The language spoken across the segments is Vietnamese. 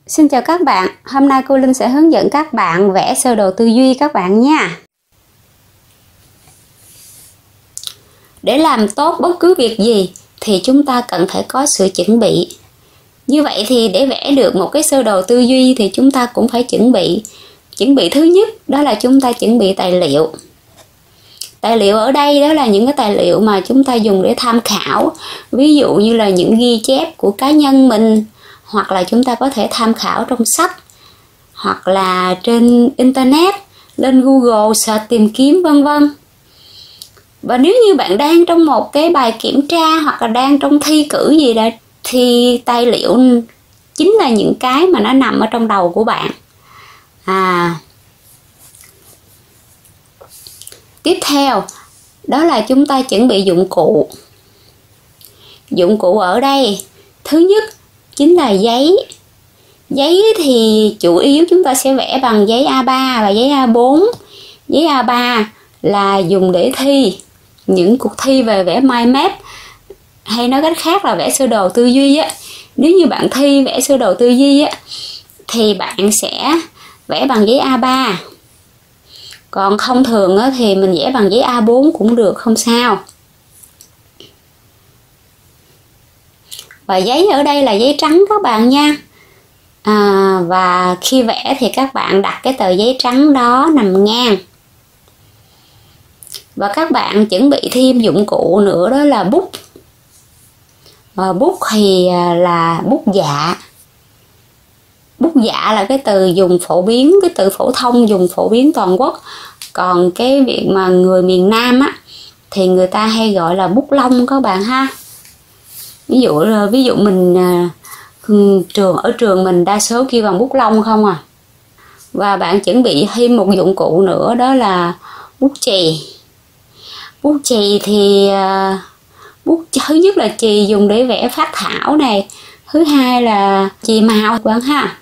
Xin chào các bạn, hôm nay cô Linh sẽ hướng dẫn các bạn vẽ sơ đồ tư duy các bạn nha. Để làm tốt bất cứ việc gì thì chúng ta cần phải có sự chuẩn bị. Như vậy thì để vẽ được một cái sơ đồ tư duy thì chúng ta cũng phải chuẩn bị. Chuẩn bị thứ nhất đó là chúng ta chuẩn bị tài liệu. Tài liệu ở đây đó là những cái tài liệu mà chúng ta dùng để tham khảo. Ví dụ như là những ghi chép của cá nhân mình, hoặc là chúng ta có thể tham khảo trong sách, hoặc là trên internet, lên Google search tìm kiếm vân vân. Và nếu như bạn đang trong một cái bài kiểm tra hoặc là đang trong thi cử gì đó thì tài liệu chính là những cái mà nó nằm ở trong đầu của bạn. Tiếp theo đó là chúng ta chuẩn bị dụng cụ. Dụng cụ ở đây thứ nhất chính là giấy. Giấy thì chủ yếu chúng ta sẽ vẽ bằng giấy A3 và giấy A4. Giấy A3 là dùng để thi những cuộc thi về vẽ mind map, hay nói cách khác là vẽ sơ đồ tư duy á. Nếu như bạn thi vẽ sơ đồ tư duy á thì bạn sẽ vẽ bằng giấy A3. Còn không thường á thì mình vẽ bằng giấy A4 cũng được, không sao. Và giấy ở đây là giấy trắng các bạn nha. Và khi vẽ thì các bạn đặt cái tờ giấy trắng đó nằm ngang. Và các bạn chuẩn bị thêm dụng cụ nữa, đó là bút. Bút thì là bút dạ. Bút dạ là cái từ dùng phổ biến, cái từ phổ thông dùng phổ biến toàn quốc. Còn cái việc mà người miền Nam á thì người ta hay gọi là bút lông các bạn ha. Ví dụ mình ở trường mình đa số kêu bằng bút lông không à. Và bạn chuẩn bị thêm một dụng cụ nữa, đó là bút chì. Bút chì thì bút thứ nhất là chì dùng để vẽ phác thảo này, thứ hai là chì màu các bạn ha.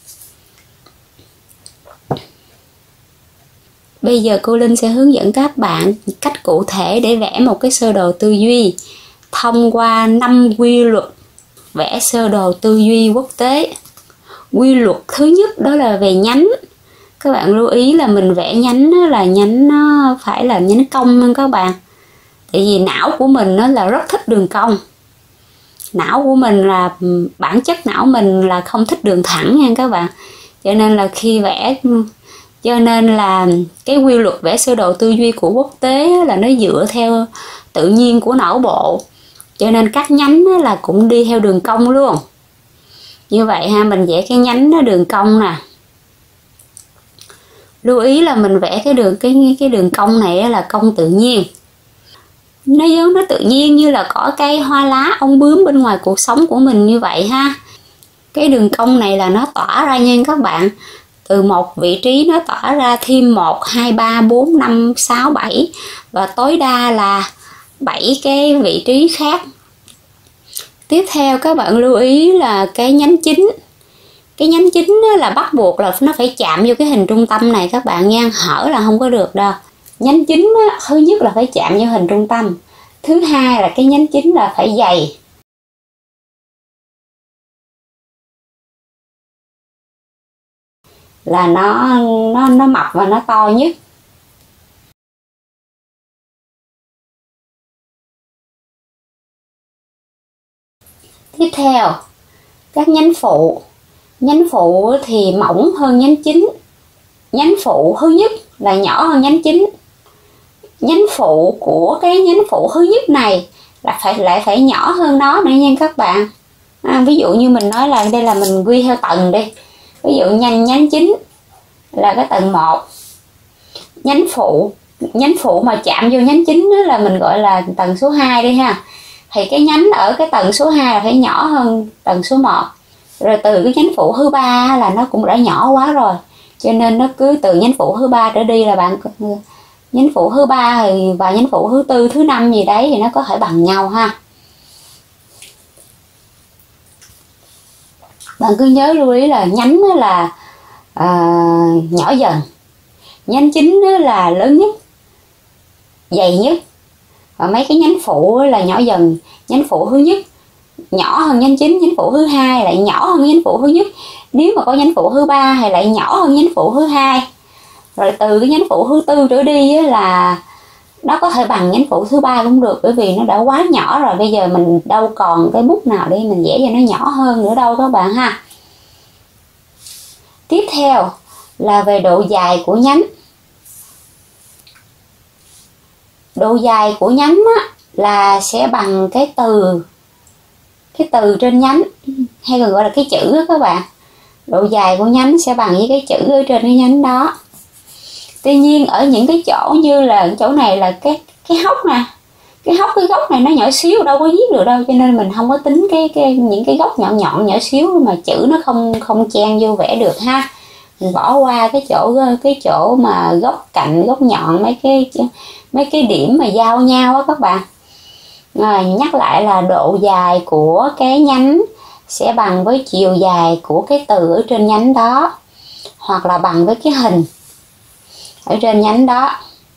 Bây giờ cô Linh sẽ hướng dẫn các bạn cách cụ thể để vẽ một cái sơ đồ tư duy thông qua 5 quy luật vẽ sơ đồ tư duy quốc tế. Quy luật thứ nhất đó là về nhánh. Các bạn lưu ý là mình vẽ nhánh là nhánh nó phải là nhánh cong nha các bạn. Tại vì não của mình nó là rất thích đường cong. Não của mình là bản chất não mình là không thích đường thẳng nha các bạn. Cho nên là cái quy luật vẽ sơ đồ tư duy của quốc tế là nó dựa theo tự nhiên của não bộ. Cho nên các nhánh là cũng đi theo đường cong luôn. Như vậy ha, mình vẽ cái nhánh nó đường cong nè. Lưu ý là mình vẽ cái đường cong này là cong tự nhiên. Nó giống nó tự nhiên như là cỏ cây, hoa lá, ong bướm bên ngoài cuộc sống của mình như vậy ha. Cái đường cong này là nó tỏa ra nha các bạn. Từ một vị trí nó tỏa ra thêm 1, 2, 3, 4, 5, 6, 7 và tối đa là 7 cái vị trí khác. Tiếp theo các bạn lưu ý là cái nhánh chính. Cái nhánh chính là bắt buộc là nó phải chạm vô cái hình trung tâm này các bạn nha, hở là không có được đâu. Nhánh chính thứ nhất là phải chạm vô hình trung tâm. Thứ hai là cái nhánh chính là phải dày. Là nó mập và nó to nhất. Tiếp theo, các nhánh phụ. Nhánh phụ thì mỏng hơn nhánh chính. Nhánh phụ thứ nhất là nhỏ hơn nhánh chính. Nhánh phụ của cái nhánh phụ thứ nhất này là lại phải nhỏ hơn nó nữa nha các bạn. Ví dụ như mình nói là đây là mình quy theo tầng đi. Ví dụ nhánh chính là cái tầng 1. Nhánh phụ mà chạm vô nhánh chính là mình gọi là tầng số 2 đi ha. Thì cái nhánh ở cái tầng số 2 là phải nhỏ hơn tầng số 1. Rồi từ cái nhánh phụ thứ 3 là nó cũng đã nhỏ quá rồi. Cho nên nó cứ từ nhánh phụ thứ 3 trở đi là bạn nhánh phụ thứ 3 và nhánh phụ thứ 4, thứ 5 gì đấy thì nó có thể bằng nhau ha. Bạn cứ nhớ lưu ý là nhánh là nhỏ dần. Nhánh chính là lớn nhất, dày nhất. Và mấy cái nhánh phụ là nhỏ dần. Nhánh phụ thứ nhất nhỏ hơn nhánh chính, nhánh phụ thứ hai lại nhỏ hơn nhánh phụ thứ nhất. Nếu mà có nhánh phụ thứ ba thì lại nhỏ hơn nhánh phụ thứ hai. Rồi từ cái nhánh phụ thứ tư trở đi là nó có thể bằng nhánh phụ thứ ba cũng được, bởi vì nó đã quá nhỏ rồi. Bây giờ mình đâu còn cái bút nào để mình vẽ cho nó nhỏ hơn nữa đâu các bạn ha. Tiếp theo là về độ dài của nhánh. Độ dài của nhánh á, là sẽ bằng cái từ trên nhánh, hay còn gọi là cái chữ đó các bạn. Độ dài của nhánh sẽ bằng với cái chữ ở trên cái nhánh đó. Tuy nhiên ở những cái chỗ như là chỗ này là cái hốc nè, cái gốc này nó nhỏ xíu, đâu có viết được đâu, cho nên mình không có tính những cái gốc nhọn nhỏ xíu mà chữ nó không chen vô vẽ được ha. Mình bỏ qua cái chỗ mà gốc cạnh, gốc nhọn, mấy cái điểm mà giao nhau á các bạn. Rồi, nhắc lại là độ dài của cái nhánh sẽ bằng với chiều dài của cái từ ở trên nhánh đó, hoặc là bằng với cái hình ở trên nhánh đó.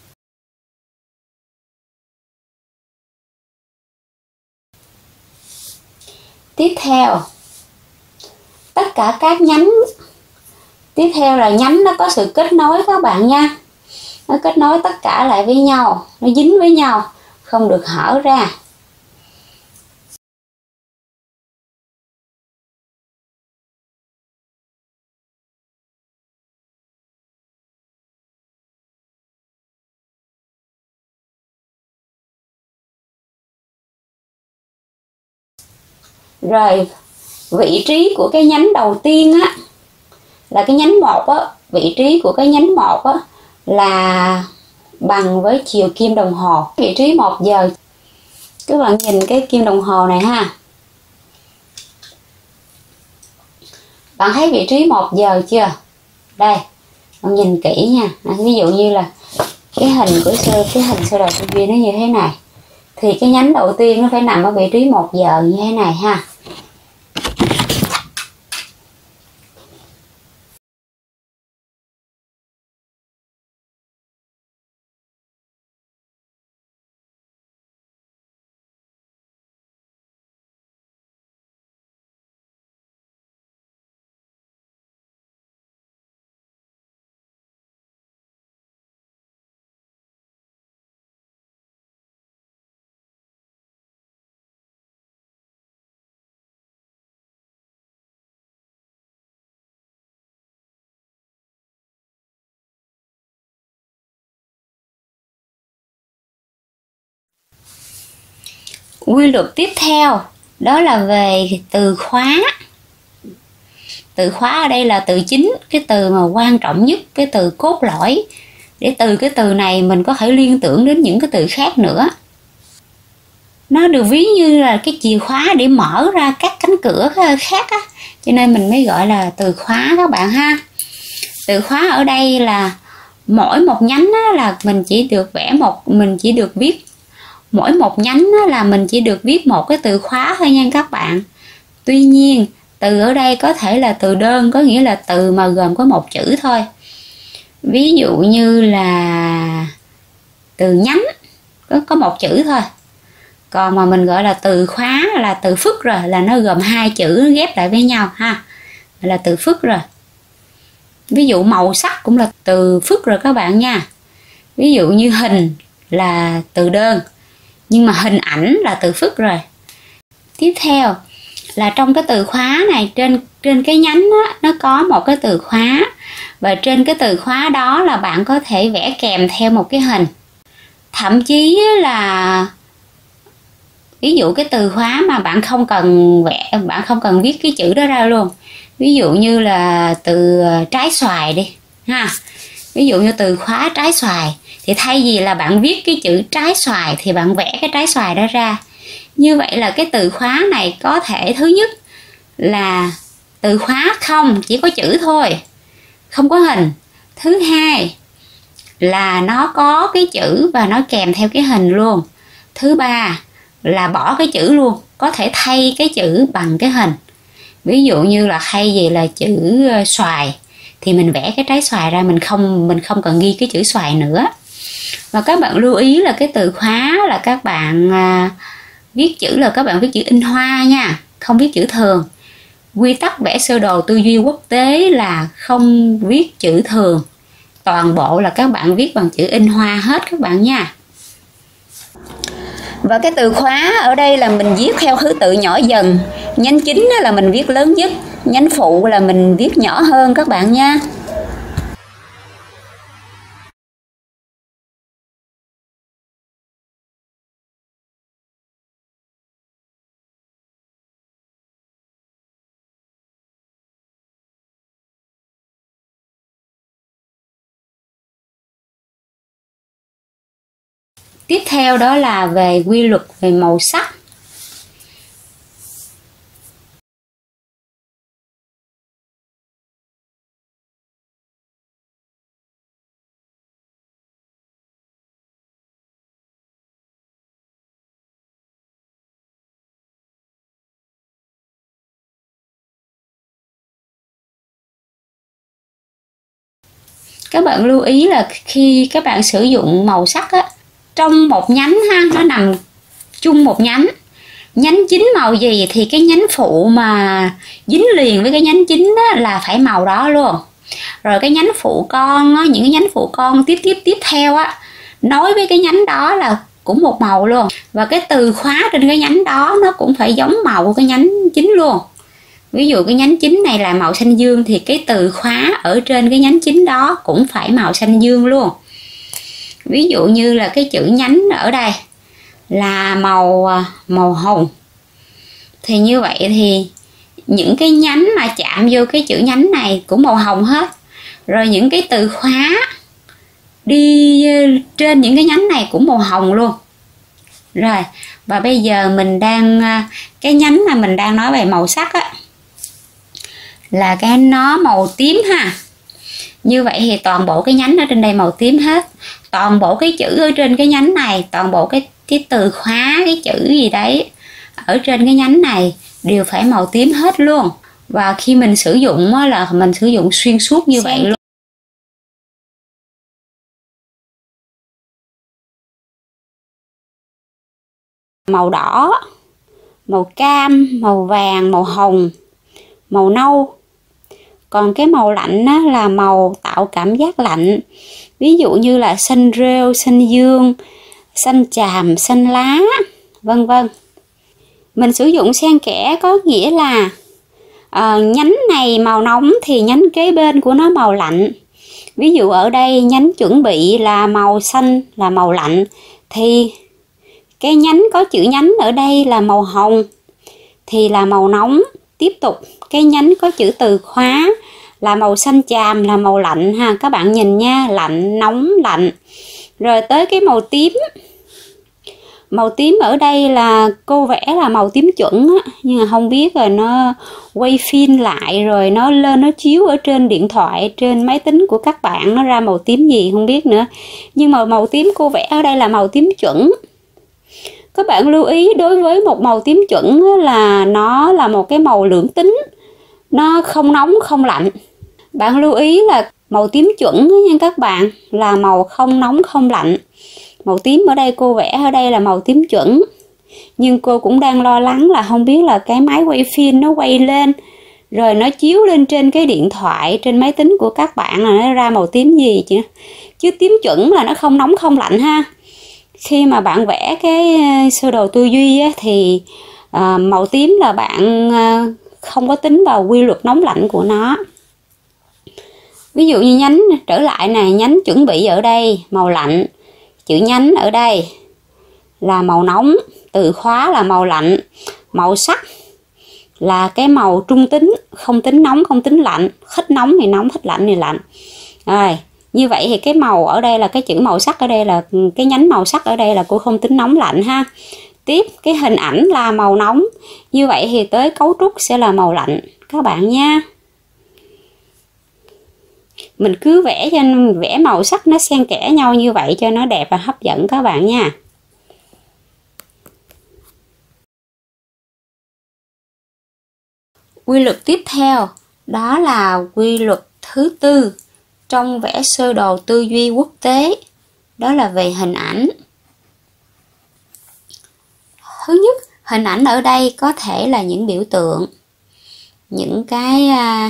Tiếp theo, tất cả các nhánh, tiếp theo là nhánh nó có sự kết nối các bạn nha. Nó kết nối tất cả lại với nhau, nó dính với nhau, không được hở ra. Rồi, vị trí của cái nhánh đầu tiên á, là cái nhánh 1 á, vị trí của cái nhánh 1 á là bằng với chiều kim đồng hồ. Vị trí 1 giờ. Các bạn nhìn cái kim đồng hồ này ha. Bạn thấy vị trí 1 giờ chưa? Đây, bạn nhìn kỹ nha. Ví dụ như là cái hình sơ đồ tư duy nó như thế này, thì cái nhánh đầu tiên nó phải nằm ở vị trí 1 giờ như thế này ha. Quy luật tiếp theo đó là về từ khóa. Từ khóa ở đây là từ chính, cái từ mà quan trọng nhất, cái từ cốt lõi. Để từ cái từ này mình có thể liên tưởng đến những cái từ khác nữa. Nó được ví như là cái chìa khóa để mở ra các cánh cửa khác á, cho nên mình mới gọi là từ khóa các bạn ha. Từ khóa ở đây là mỗi một nhánh là mình chỉ được viết mỗi một nhánh là mình chỉ được viết một cái từ khóa thôi nha các bạn. Tuy nhiên từ ở đây có thể là từ đơn, có nghĩa là từ mà gồm có một chữ thôi. Ví dụ như là từ nhánh có một chữ thôi. Còn mà mình gọi là từ khóa là từ phức rồi, là nó gồm hai chữ ghép lại với nhau ha, là từ phức rồi. Ví dụ màu sắc cũng là từ phức rồi các bạn nha. Ví dụ như hình là từ đơn, nhưng mà hình ảnh là từ phức rồi. Tiếp theo là trong cái từ khóa này, trên cái nhánh đó, nó có một cái từ khóa, và trên cái từ khóa đó là bạn có thể vẽ kèm theo một cái hình. Thậm chí là ví dụ cái từ khóa mà bạn không cần viết cái chữ đó ra luôn. Ví dụ như là từ trái xoài đi ha. Ví dụ như từ khóa trái xoài, thì thay vì là bạn viết cái chữ trái xoài thì bạn vẽ cái trái xoài đó ra. Như vậy là cái từ khóa này có thể, thứ nhất là từ khóa không, chỉ có chữ thôi, không có hình. Thứ hai là nó có cái chữ và nó kèm theo cái hình luôn. Thứ ba là bỏ cái chữ luôn, có thể thay cái chữ bằng cái hình. Ví dụ như là thay vì là chữ xoài thì mình vẽ cái trái xoài ra, mình không cần ghi cái chữ xoài nữa. Và các bạn lưu ý là cái từ khóa là các bạn Viết chữ là các bạn viết chữ in hoa nha, không viết chữ thường. Quy tắc vẽ sơ đồ tư duy quốc tế là không viết chữ thường, toàn bộ là các bạn viết bằng chữ in hoa hết các bạn nha. Và cái từ khóa ở đây là mình viết theo thứ tự nhỏ dần. Nhánh chính là mình viết lớn nhất, nhánh phụ là mình viết nhỏ hơn các bạn nha. Tiếp theo đó là về quy luật về màu sắc. Các bạn lưu ý là khi các bạn sử dụng màu sắc á, trong một nhánh ha, nó nằm chung một nhánh. Nhánh chính màu gì thì cái nhánh phụ mà dính liền với cái nhánh chính đó là phải màu đó luôn. Rồi cái nhánh phụ con á, những cái nhánh phụ con tiếp theo á, nối với cái nhánh đó là cũng một màu luôn. Và cái từ khóa trên cái nhánh đó nó cũng phải giống màu của cái nhánh chính luôn. Ví dụ cái nhánh chính này là màu xanh dương thì cái từ khóa ở trên cái nhánh chính đó cũng phải màu xanh dương luôn. Ví dụ như là cái chữ nhánh ở đây là màu hồng, thì như vậy thì những cái nhánh mà chạm vô cái chữ nhánh này cũng màu hồng hết. Rồi những cái từ khóa đi trên những cái nhánh này cũng màu hồng luôn. Rồi, và bây giờ mình đang cái nhánh mà mình đang nói về màu sắc á, là cái nó màu tím ha. Như vậy thì toàn bộ cái nhánh ở trên đây màu tím hết. Toàn bộ cái chữ ở trên cái nhánh này, toàn bộ cái từ khóa, cái chữ gì đấy ở trên cái nhánh này đều phải màu tím hết luôn. Và khi mình sử dụng là mình sử dụng xuyên suốt như vậy luôn. Màu đỏ, màu cam, màu vàng, màu hồng, màu nâu. Còn cái màu lạnh á, là màu tạo cảm giác lạnh. Ví dụ như là xanh rêu, xanh dương, xanh chàm, xanh lá, vân vân. Mình sử dụng xen kẽ có nghĩa là nhánh này màu nóng thì nhánh kế bên của nó màu lạnh. Ví dụ ở đây nhánh chuẩn bị là màu xanh là màu lạnh, thì cái nhánh có chữ nhánh ở đây là màu hồng thì là màu nóng. Tiếp tục cái nhánh có chữ từ khóa là màu xanh chàm là màu lạnh ha. Các bạn nhìn nha, lạnh, nóng, lạnh. Rồi tới cái màu tím. Màu tím ở đây là cô vẽ là màu tím chuẩn á, nhưng mà không biết rồi nó quay phim lại rồi nó lên nó chiếu ở trên điện thoại, trên máy tính của các bạn nó ra màu tím gì không biết nữa. Nhưng mà màu tím cô vẽ ở đây là màu tím chuẩn. Các bạn lưu ý đối với một màu tím chuẩn là nó là một cái màu lưỡng tính, nó không nóng không lạnh. Bạn lưu ý là màu tím chuẩn nha các bạn, là màu không nóng không lạnh. Màu tím ở đây cô vẽ ở đây là màu tím chuẩn. Nhưng cô cũng đang lo lắng là không biết là cái máy quay phim nó quay lên rồi nó chiếu lên trên cái điện thoại, trên máy tính của các bạn là nó ra màu tím gì chứ tím chuẩn là nó không nóng không lạnh ha. Khi mà bạn vẽ cái sơ đồ tư duy á, thì màu tím là bạn không có tính vào quy luật nóng lạnh của nó. Ví dụ như nhánh trở lại này, nhánh chuẩn bị ở đây màu lạnh, chữ nhánh ở đây là màu nóng, từ khóa là màu lạnh, màu sắc là cái màu trung tính, không tính nóng không tính lạnh, thích nóng thì nóng, thích lạnh thì lạnh. Rồi như vậy thì cái màu ở đây là cái chữ màu sắc ở đây là cái nhánh màu sắc ở đây là cô không tính nóng lạnh ha. Tiếp cái hình ảnh là màu nóng, như vậy thì tới cấu trúc sẽ là màu lạnh các bạn nha. Mình cứ vẽ cho vẽ màu sắc nó xen kẽ nhau như vậy cho nó đẹp và hấp dẫn các bạn nha. Quy luật tiếp theo đó là quy luật thứ tư trong vẽ sơ đồ tư duy quốc tế, đó là về hình ảnh. Thứ nhất, hình ảnh ở đây có thể là những biểu tượng, những cái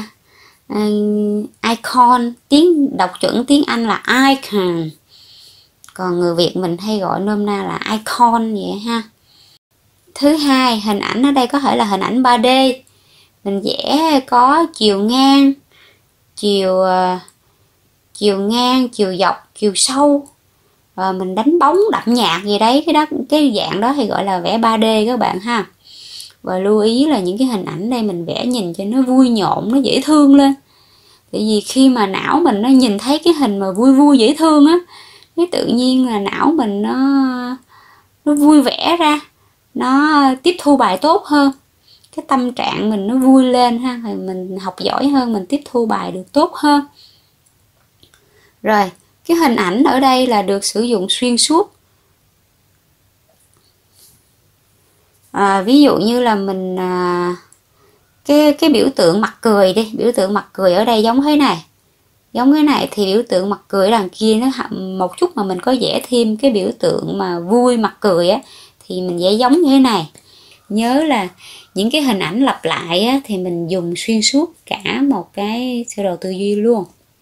icon, đọc chuẩn tiếng Anh là icon, còn người Việt mình hay gọi nôm na là icon vậy ha. Thứ hai, hình ảnh ở đây có thể là hình ảnh 3D, mình vẽ có chiều ngang, chiều dọc, chiều sâu, và mình đánh bóng đậm nhạt gì đấy, cái dạng đó thì gọi là vẽ 3D các bạn ha. Và lưu ý là những cái hình ảnh đây mình vẽ nhìn cho nó vui nhộn, nó dễ thương lên. Tại vì khi mà não mình nó nhìn thấy cái hình mà vui vui dễ thương á, cái tự nhiên là não mình nó vui vẻ ra, nó tiếp thu bài tốt hơn, cái tâm trạng mình nó vui lên ha, thì mình học giỏi hơn, mình tiếp thu bài được tốt hơn. Rồi, cái hình ảnh ở đây là được sử dụng xuyên suốt. Ví dụ như là mình cái biểu tượng mặt cười đi, biểu tượng mặt cười ở đây giống thế này, thì biểu tượng mặt cười đằng kia nó một chút mà mình có vẽ thêm cái biểu tượng mà vui mặt cười á, thì mình vẽ giống như thế này. Nhớ là những cái hình ảnh lặp lại á, thì mình dùng xuyên suốt cả một cái sơ đồ tư duy luôn.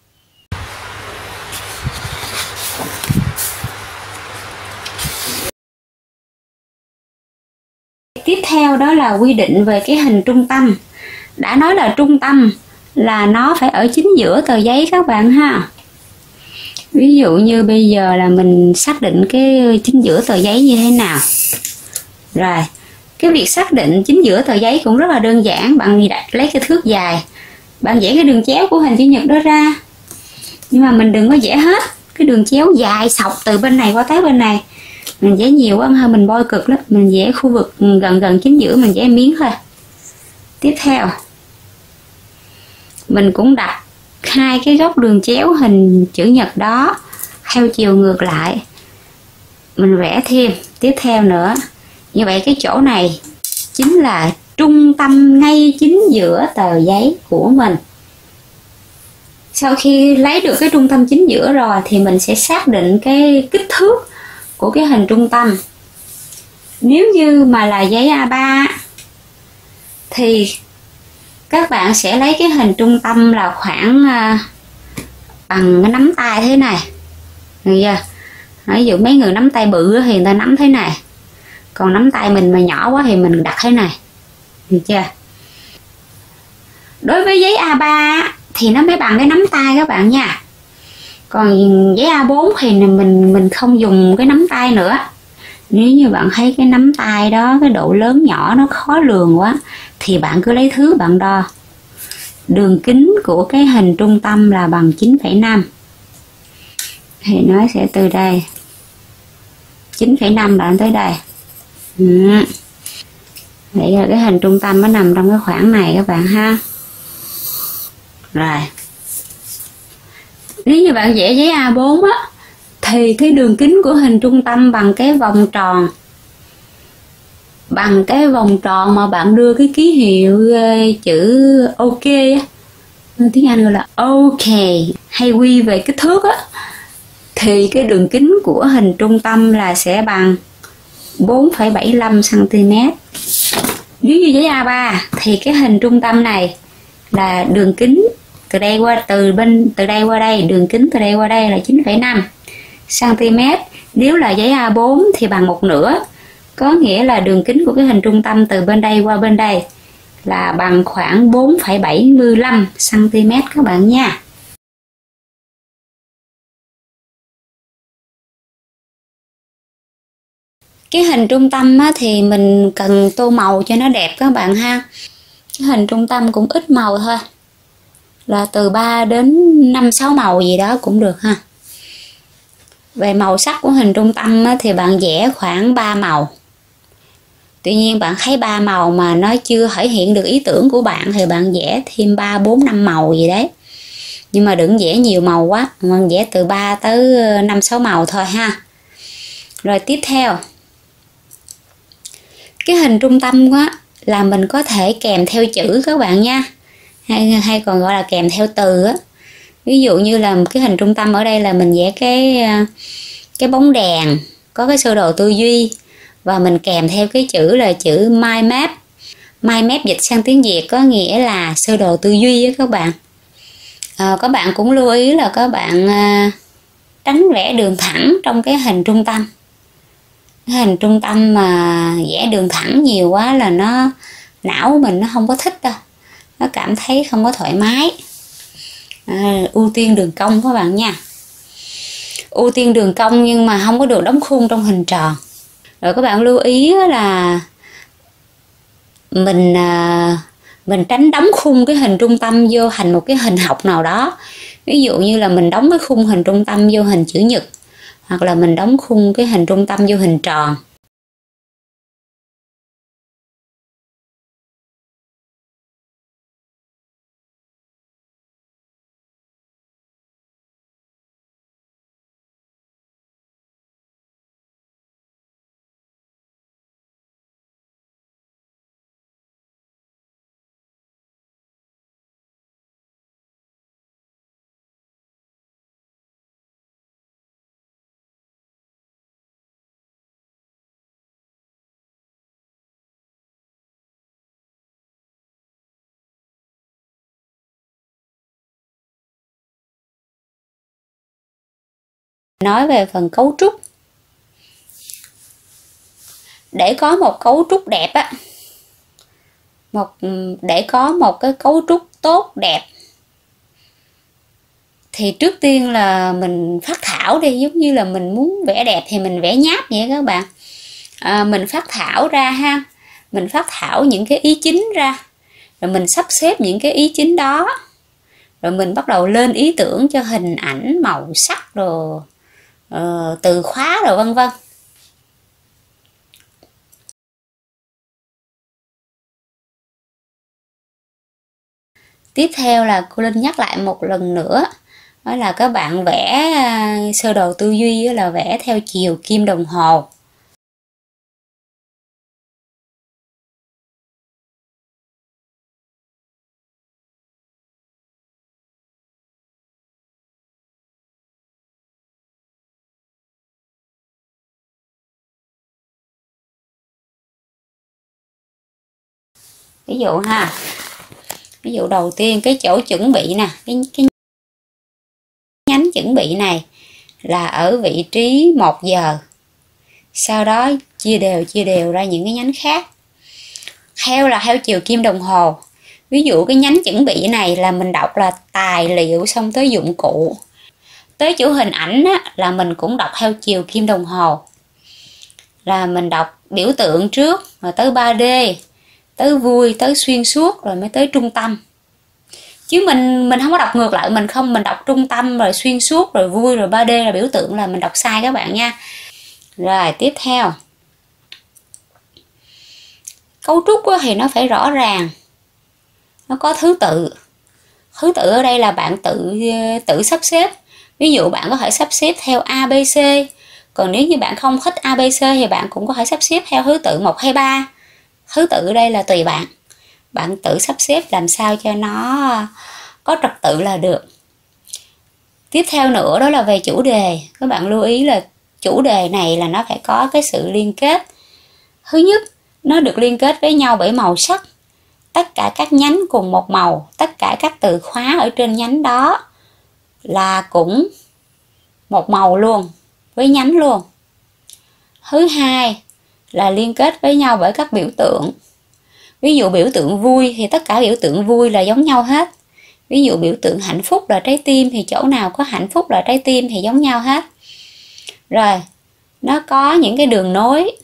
Tiếp theo đó là quy định về cái hình trung tâm. Đã nói là trung tâm là nó phải ở chính giữa tờ giấy các bạn ha. Ví dụ như bây giờ là mình xác định cái chính giữa tờ giấy như thế nào. Rồi, cái việc xác định chính giữa tờ giấy cũng rất là đơn giản. Bạn lấy cái thước dài, bạn vẽ cái đường chéo của hình chữ nhật đó ra. Nhưng mà mình đừng có vẽ hết cái đường chéo dài sọc từ bên này qua tới bên này. Mình vẽ nhiều quá hơn mình bôi cực lắm. Mình vẽ khu vực gần chính giữa, mình vẽ miếng thôi. Tiếp theo, mình cũng đặt hai cái góc đường chéo hình chữ nhật đó theo chiều ngược lại, mình vẽ thêm tiếp theo nữa. Như vậy cái chỗ này chính là trung tâm ngay chính giữa tờ giấy của mình. Sau khi lấy được cái trung tâm chính giữa rồi thì mình sẽ xác định cái kích thước của cái hình trung tâm. Nếu như mà là giấy A3 thì các bạn sẽ lấy cái hình trung tâm là khoảng bằng cái nắm tay thế này. Được chưa? Ví dụ mấy người nắm tay bự thì người ta nắm thế này, còn nắm tay mình mà nhỏ quá thì mình đặt thế này. Được chưa? Đối với giấy A3 thì nó mới bằng cái nắm tay các bạn nha. Còn giấy A4 thì mình không dùng cái nắm tay nữa. Nếu như bạn thấy cái nắm tay đó, cái độ lớn nhỏ nó khó lường quá, thì bạn cứ lấy thước bạn đo. Đường kính của cái hình trung tâm là bằng 9,5. Thì nó sẽ từ đây 9,5 đoạn tới đây. Vậy là cái hình trung tâm nó nằm trong cái khoảng này các bạn ha. Rồi, nếu như bạn vẽ giấy A4 á, thì cái đường kính của hình trung tâm bằng cái vòng tròn. Bằng cái vòng tròn mà bạn đưa cái ký hiệu chữ OK á, tiếng Anh gọi là OK, hay quy về kích thước á, thì cái đường kính của hình trung tâm là sẽ bằng 4,75 cm. Nếu như giấy A3 thì cái hình trung tâm này là đường kính từ đây qua đây, đường kính từ đây qua đây là 9,5 cm. Nếu là giấy A4 thì bằng 1/2, có nghĩa là đường kính của cái hình trung tâm từ bên đây qua bên đây là bằng khoảng 4,75 cm các bạn nha. Cái hình trung tâm á, thì mình cần tô màu cho nó đẹp các bạn ha. Cái hình trung tâm cũng ít màu thôi, là từ 3 đến 5-6 màu gì đó cũng được ha. Về màu sắc của hình trung tâm á, thì bạn vẽ khoảng 3 màu. Tuy nhiên bạn thấy 3 màu mà nó chưa thể hiện được ý tưởng của bạn thì bạn vẽ thêm 3, 4, 5 màu gì đấy. Nhưng mà đừng vẽ nhiều màu quá, bạn vẽ từ 3 tới 5-6 màu thôi ha. Rồi tiếp theo, cái hình trung tâm á, là mình có thể kèm theo chữ các bạn nha, hay còn gọi là kèm theo từ á. Ví dụ như là cái hình trung tâm ở đây là mình vẽ cái bóng đèn, có cái sơ đồ tư duy, và mình kèm theo cái chữ là chữ mind map. Mind map dịch sang tiếng Việt có nghĩa là sơ đồ tư duy á các bạn. Các bạn cũng lưu ý là các bạn tránh vẽ đường thẳng trong cái hình trung tâm. Cái hình trung tâm mà vẽ đường thẳng nhiều quá là não mình nó không có thích đâu, nó cảm thấy không có thoải mái. Ưu tiên đường cong các bạn nha. Ưu tiên đường cong nhưng mà không có được đóng khung trong hình tròn. Rồi các bạn lưu ý là mình tránh đóng khung cái hình trung tâm vô thành một cái hình học nào đó. Ví dụ như là mình đóng cái khung hình trung tâm vô hình chữ nhật, hoặc là mình đóng khung cái hình trung tâm vô hình tròn. Nói về phần cấu trúc. Để có một cấu trúc đẹp á, để có một cái cấu trúc tốt đẹp thì trước tiên là mình phác thảo đi. Giống như là mình muốn vẽ đẹp thì mình vẽ nháp vậy các bạn. Mình phác thảo ra ha, mình phác thảo những cái ý chính ra, rồi mình sắp xếp những cái ý chính đó, rồi mình bắt đầu lên ý tưởng cho hình ảnh, màu sắc, rồi từ khóa rồi vân vân. Tiếp theo là cô Linh nhắc lại một lần nữa, đó là các bạn vẽ sơ đồ tư duy là vẽ theo chiều kim đồng hồ. Ví dụ ha, ví dụ đầu tiên cái chỗ chuẩn bị nè, cái nhánh chuẩn bị này là ở vị trí 1 giờ. Sau đó chia đều ra những cái nhánh khác. Theo chiều kim đồng hồ. Ví dụ cái nhánh chuẩn bị này là mình đọc là tài liệu xong tới dụng cụ. Tới chỗ hình ảnh á, là mình cũng đọc theo chiều kim đồng hồ. Là mình đọc biểu tượng trước, rồi tới 3D, tới vui, tới xuyên suốt, rồi mới tới trung tâm. Chứ mình không có đọc ngược lại, mình đọc trung tâm rồi xuyên suốt rồi vui rồi 3D là biểu tượng là mình đọc sai các bạn nha. Rồi tiếp theo, cấu trúc thì nó phải rõ ràng, nó có thứ tự. Thứ tự ở đây là bạn tự sắp xếp. Ví dụ bạn có thể sắp xếp theo ABC, còn nếu như bạn không thích ABC thì bạn cũng có thể sắp xếp theo thứ tự 1, 2, 3. Thứ tự ở đây là tùy bạn. Bạn tự sắp xếp làm sao cho nó có trật tự là được. Tiếp theo nữa đó là về chủ đề. Các bạn lưu ý là chủ đề này là nó phải có cái sự liên kết. Thứ nhất, nó được liên kết với nhau bởi màu sắc. Tất cả các nhánh cùng một màu, tất cả các từ khóa ở trên nhánh đó là cũng một màu luôn, với nhánh luôn. Thứ hai là liên kết với nhau bởi các biểu tượng. Ví dụ biểu tượng vui thì tất cả biểu tượng vui là giống nhau hết. Ví dụ biểu tượng hạnh phúc là trái tim thì chỗ nào có hạnh phúc là trái tim thì giống nhau hết. Rồi, nó có những cái đường nối.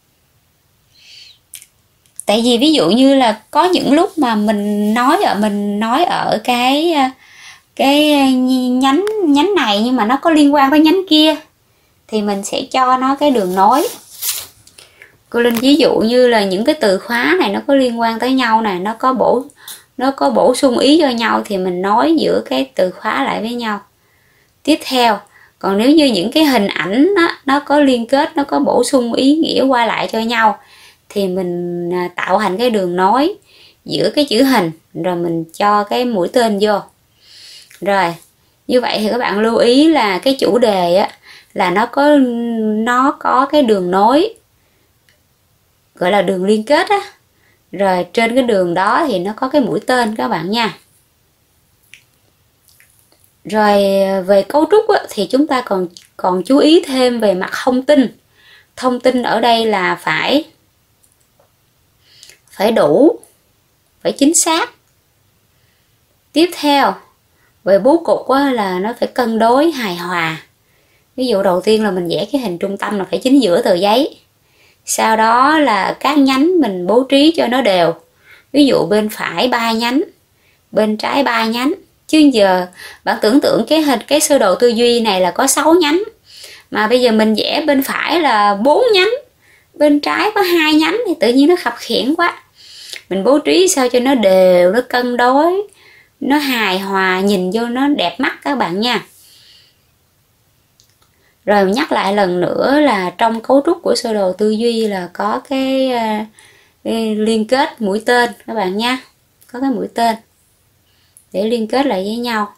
Tại vì ví dụ như là có những lúc mà mình nói ở cái nhánh này nhưng mà nó có liên quan với nhánh kia thì mình sẽ cho nó cái đường nối. Cô Linh ví dụ như là những cái từ khóa này nó có liên quan tới nhau này, nó có bổ sung ý cho nhau thì mình nói giữa cái từ khóa lại với nhau. Tiếp theo, còn nếu như những cái hình ảnh đó, nó có liên kết, nó có bổ sung ý nghĩa qua lại cho nhau thì mình tạo thành cái đường nối giữa cái chữ hình, rồi mình cho cái mũi tên vô. Rồi, như vậy thì các bạn lưu ý là cái chủ đề á, là nó có cái đường nối gọi là đường liên kết á. Rồi trên cái đường đó thì nó có cái mũi tên các bạn nha. Rồi về cấu trúc á, thì chúng ta còn chú ý thêm về mặt thông tin. Thông tin ở đây là phải đủ, phải chính xác. Tiếp theo, về bố cục á, là nó phải cân đối hài hòa. Ví dụ đầu tiên là mình vẽ cái hình trung tâm là phải chính giữa tờ giấy. Sau đó là các nhánh mình bố trí cho nó đều. Ví dụ bên phải 3 nhánh, bên trái 3 nhánh. Chứ giờ bạn tưởng tượng cái sơ đồ tư duy này là có 6 nhánh. Mà bây giờ mình vẽ bên phải là 4 nhánh, bên trái có 2 nhánh thì tự nhiên nó khập khiễng quá. Mình bố trí sao cho nó đều, nó cân đối, nó hài hòa, nhìn vô nó đẹp mắt các bạn nha. Rồi nhắc lại lần nữa là trong cấu trúc của sơ đồ tư duy là có cái liên kết mũi tên các bạn nha. Có cái mũi tên để liên kết lại với nhau.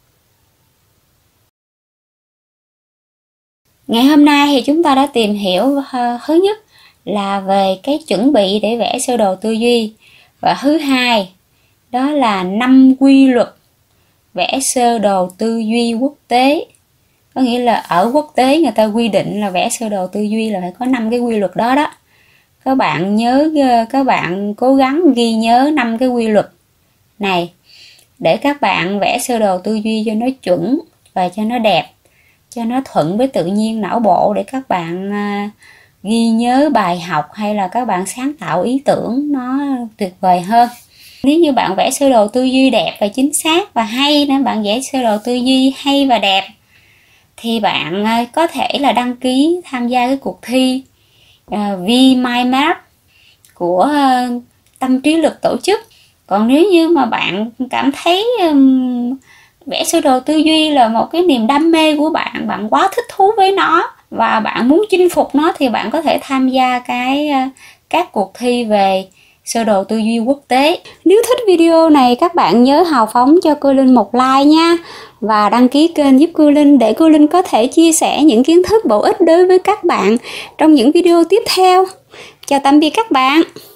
Ngày hôm nay thì chúng ta đã tìm hiểu thứ nhất là về cái chuẩn bị để vẽ sơ đồ tư duy. Và thứ hai đó là 5 quy luật vẽ sơ đồ tư duy quốc tế. Có nghĩa là ở quốc tế người ta quy định là vẽ sơ đồ tư duy là phải có 5 cái quy luật đó đó. Các bạn nhớ, các bạn cố gắng ghi nhớ 5 cái quy luật này để các bạn vẽ sơ đồ tư duy cho nó chuẩn và cho nó đẹp, cho nó thuận với tự nhiên não bộ để các bạn ghi nhớ bài học hay là các bạn sáng tạo ý tưởng nó tuyệt vời hơn. Nếu như bạn vẽ sơ đồ tư duy đẹp và chính xác và hay, nếu bạn vẽ sơ đồ tư duy hay và đẹp thì bạn có thể là đăng ký tham gia cái cuộc thi V-Mind-Map của Tâm Trí Lực tổ chức. Còn nếu như mà bạn cảm thấy vẽ sơ đồ tư duy là một cái niềm đam mê của bạn, bạn quá thích thú với nó và bạn muốn chinh phục nó thì bạn có thể tham gia các cuộc thi về sơ đồ tư duy quốc tế. Nếu thích video này các bạn nhớ hào phóng cho cô Linh một like nha. Và đăng ký kênh giúp cô Linh để cô Linh có thể chia sẻ những kiến thức bổ ích đối với các bạn trong những video tiếp theo. Chào tạm biệt các bạn.